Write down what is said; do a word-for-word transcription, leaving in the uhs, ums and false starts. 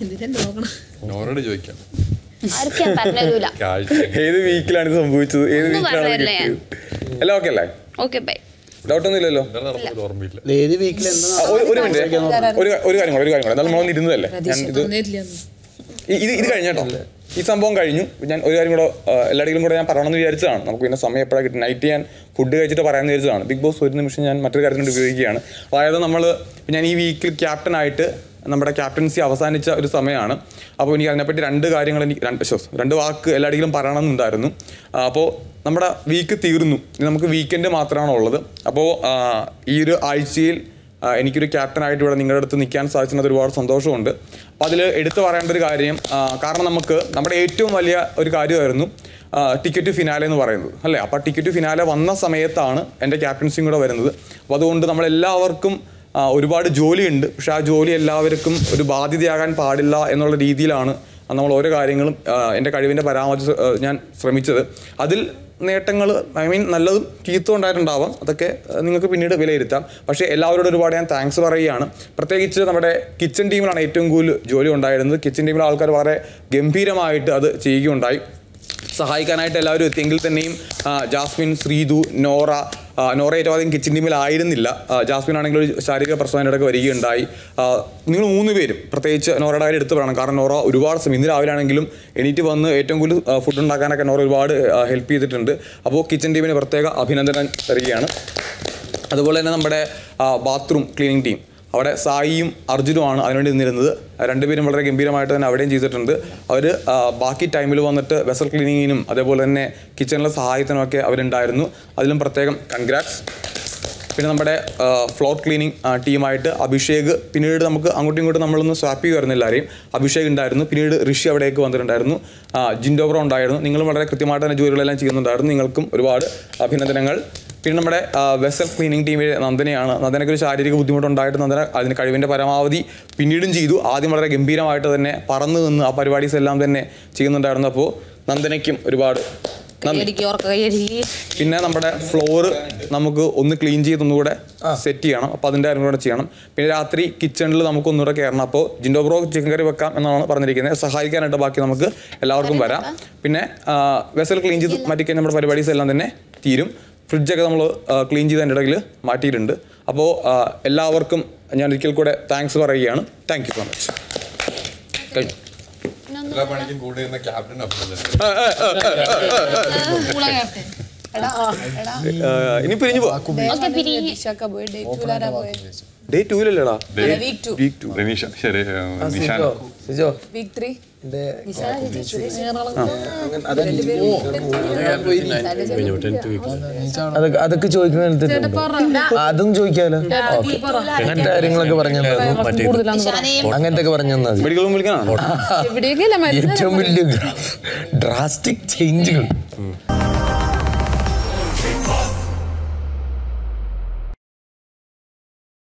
നോറോട് ചോദിക്കാം ഏത് വീക്കിലാണ് ഇത് സംഭവിച്ചത്, ഏത് വീക്കിലാണ് എല്ലാം ഓക്കെ അല്ലേ? ഡൗട്ടൊന്നും ഇല്ലല്ലോ. ഒരു മിനിറ്റ്, ഒരു കാര്യം കൂടെ ഒരു കാര്യം കൂടെ എന്നാൽ നമ്മളൊന്ന് ഇരുന്നതല്ലേ, ഞാൻ ഇത് ഇത് ഇത് കഴിഞ്ഞോ, ഈ സംഭവം കഴിഞ്ഞു. ഞാൻ ഒരു കാര്യം കൂടെ എല്ലായിടയിലും കൂടെ ഞാൻ പറയണമെന്ന് വിചാരിച്ചതാണ്. നമുക്ക് പിന്നെ സമയം എപ്പോഴാണ് കിട്ടും, നൈറ്റ് ഞാൻ ഫുഡ് കഴിച്ചിട്ട് പറയാമെന്ന് വിചാരിച്ചതാണ്. ബിഗ് ബോസ് ഒരു നിമിഷം ഞാൻ മറ്റൊരു കാര്യത്തിനോട് ഉപയോഗിക്കുകയാണ്. അതായത് നമ്മൾ ഞാൻ ഈ വീക്കിൽ ക്യാപ്റ്റനായിട്ട് നമ്മുടെ ക്യാപ്റ്റൻസി അവസാനിച്ച ഒരു സമയമാണ്. അപ്പോൾ എനിക്ക് അതിനെപ്പറ്റി രണ്ട് കാര്യങ്ങൾ എനിക്ക് രണ്ട് രണ്ട് വാക്ക് എല്ലായിടയിലും പറയണമെന്നുണ്ടായിരുന്നു. അപ്പോൾ നമ്മുടെ വീക്ക് തീർന്നു, ഇനി നമുക്ക് വീക്കെൻഡ് മാത്രമാണ് ഉള്ളത്. അപ്പോൾ ഈ ഒരു ആഴ്ചയിൽ എനിക്കൊരു ക്യാപ്റ്റനായിട്ട് ഇവിടെ നിങ്ങളുടെ അടുത്ത് നിൽക്കാൻ സാധിച്ചത് ഒരുപാട് സന്തോഷമുണ്ട്. അപ്പോൾ അതിൽ എടുത്തു പറയേണ്ട ഒരു കാര്യം, കാരണം നമുക്ക് നമ്മുടെ ഏറ്റവും വലിയ ഒരു കാര്യമായിരുന്നു ടിക്കറ്റ് ഫിനാലെ എന്ന് പറയുന്നത് അല്ലേ. അപ്പോൾ ടിക്കറ്റ് ഫിനാലെ വന്ന സമയത്താണ് എൻ്റെ ക്യാപ്റ്റൻസിയും കൂടെ വരുന്നത്. അപ്പോൾ അതുകൊണ്ട് നമ്മളെല്ലാവർക്കും ഒരുപാട് ജോലിയുണ്ട്. പക്ഷേ ആ ജോലി എല്ലാവർക്കും ഒരു ബാധ്യതയാകാൻ പാടില്ല എന്നുള്ള രീതിയിലാണ് നമ്മൾ ഓരോ കാര്യങ്ങളും എൻ്റെ കഴിവിൻ്റെ പരമാവധി ഞാൻ ശ്രമിച്ചത്. അതിൽ നേട്ടങ്ങൾ ഐ മീൻ നല്ലതും ചീത്തവും ഉണ്ടായിട്ടുണ്ടാവാം, അതൊക്കെ നിങ്ങൾക്ക് പിന്നീട് വിലയിരുത്താം. പക്ഷേ എല്ലാവരോടും ഒരുപാട് ഞാൻ താങ്ക്സ് പറയുകയാണ്. പ്രത്യേകിച്ച് നമ്മുടെ കിച്ചൺ ടീമിലാണ് ഏറ്റവും കൂടുതൽ ജോലി ഉണ്ടായിരുന്നത്. കിച്ചൺ ടീമിലെ ആൾക്കാർ വളരെ ഗംഭീരമായിട്ട് അത് ചെയ്യുകയുണ്ടായി. സഹായിക്കാനായിട്ട് എല്ലാവരും എത്തിയെങ്കിൽ തന്നെയും ജാസ്മിൻ, ശ്രീതു, നോറ നോറ ഏറ്റവും ആദ്യം കിച്ചൺ ടീമിലായിരുന്നില്ല. ജാസ്മിൻ ആണെങ്കിൽ ഒരു ശാരീരിക പ്രശ്നം ഇടയ്ക്ക് വരികയുണ്ടായി. നിങ്ങൾ മൂന്ന് പേരും പ്രത്യേകിച്ച് നോറയുടെ കാര്യം എടുത്ത് പറയണം. കാരണം നോറ ഒരുപാട് സമയം ഇന്ന് രാവിലെ ആണെങ്കിലും എണീറ്റ് വന്ന് ഏറ്റവും കൂടുതൽ ഫുഡ് ഉണ്ടാക്കാനൊക്കെ നോറ ഒരുപാട് ഹെൽപ്പ് ചെയ്തിട്ടുണ്ട്. അപ്പോൾ കിച്ചൺ ടീമിന് പ്രത്യേക അഭിനന്ദനം തരികയാണ്. അതുപോലെ തന്നെ നമ്മുടെ ബാത്റൂം ക്ലീനിങ് ടീം, അവിടെ സായിയും അർജുനുമാണ് അതിനുവേണ്ടി നിന്നിരുന്നത്. രണ്ടുപേരും വളരെ ഗംഭീരമായിട്ട് തന്നെ അവിടെയും ചെയ്തിട്ടുണ്ട്. അവർ ബാക്കി ടൈമിൽ വന്നിട്ട് വെസൽ ക്ലീനിങ്ങിനും അതേപോലെ തന്നെ കിച്ചണിലെ സഹായത്തിനുമൊക്കെ അവരുണ്ടായിരുന്നു. അതിലും പ്രത്യേകം കൺഗ്രാറ്റ്സ്. പിന്നെ നമ്മുടെ ഫ്ലോർ ക്ലീനിങ് ടീമായിട്ട് അഭിഷേക്, പിന്നീട് നമുക്ക് അങ്ങോട്ടും ഇങ്ങോട്ടും നമ്മളൊന്ന് സ്വാപ്പ് ചെയ്യുമായിരുന്നു എല്ലാവരെയും. അഭിഷേക് ഉണ്ടായിരുന്നു, പിന്നീട് ഋഷി അവിടേക്ക് വന്നിട്ടുണ്ടായിരുന്നു, ജിൻഡോബ്രോ ഉണ്ടായിരുന്നു. നിങ്ങളും വളരെ കൃത്യമായിട്ട് തന്നെ ജോലികളെല്ലാം ചെയ്യുന്നുണ്ടായിരുന്നു. നിങ്ങൾക്കും ഒരുപാട് അഭിനന്ദനങ്ങൾ. പിന്നെ നമ്മുടെ വെസൽ ക്ലീനിങ് ടീമിലെ നന്ദനയാണ്. നന്ദനയ്ക്ക് ഒരു ശാരീരിക ബുദ്ധിമുട്ടുണ്ടായിട്ട് നന്ദന അതിന് കഴിവിൻ്റെ പരമാവധി പിന്നീടും ചെയ്തു. ആദ്യം വളരെ ഗംഭീരമായിട്ട് തന്നെ പറന്ന് നിന്ന് ആ പരിപാടീസ് എല്ലാം തന്നെ ചെയ്യുന്നുണ്ടായിരുന്നു. അപ്പോൾ നന്ദനയ്ക്കും ഒരുപാട് നന്ദി. പിന്നെ നമ്മുടെ ഫ്ലോറ് നമുക്ക് ഒന്ന് ക്ലീൻ ചെയ്ത് ഒന്നുകൂടെ സെറ്റ് ചെയ്യണം. അപ്പോൾ അതിൻ്റെ കാര്യം കൂടെ ചെയ്യണം. പിന്നെ രാത്രി കിച്ചണിൽ നമുക്ക് ഒന്നുകൂടെ കയറണം. അപ്പോൾ ജിൻഡോ ബ്രോ ചിക്കൻ കറി വെക്കാം എന്നാണ് പറഞ്ഞിരിക്കുന്നത്. സഹായിക്കാനായിട്ട് ബാക്കി നമുക്ക് എല്ലാവർക്കും വരാം. പിന്നെ വെസൽ ക്ലീൻ ചെയ്ത് മാറ്റിക്കഴിഞ്ഞാൽ നമ്മുടെ പരിപാടീസ് എല്ലാം തന്നെ തീരും. ഫ്രിഡ്ജൊക്കെ നമ്മൾ ക്ലീൻ ചെയ്തതിൻ്റെ ഇടയിൽ മാറ്റിയിട്ടുണ്ട്. അപ്പോൾ എല്ലാവർക്കും ഞാൻ ഒരിക്കൽ കൂടെ താങ്ക്സ് പറയുകയാണ്. Thank you so much. കഴിഞ്ഞു. ഇനി പിരിഞ്ഞു പോവാ. ഡേ ടൂലല്ലേടാ, വീക്ക് ടു. അതൊക്കെ ചോദിക്കുന്ന അതും ചോദിക്കാലോ. അങ്ങനത്തെ കാര്യങ്ങളൊക്കെ പറഞ്ഞു അങ്ങനത്തെ ഒക്കെ പറഞ്ഞു തന്നാൽ ഏറ്റവും വലിയ ഡ്രാസ്റ്റിക് ചേഞ്ചുകൾ